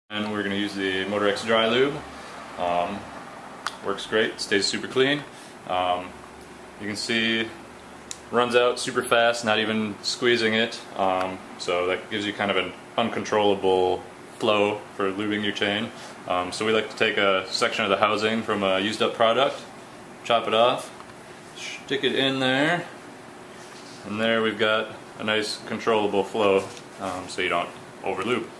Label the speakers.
Speaker 1: And we're going to use the Motorex Dry Lube. Works great, stays super clean. You can see runs out super fast, not even squeezing it. So that gives you kind of an uncontrollable flow for lubing your chain. So we like to take a section of the housing from a used up product, chop it off, stick it in there, and there we've got a nice controllable flow so you don't over lube.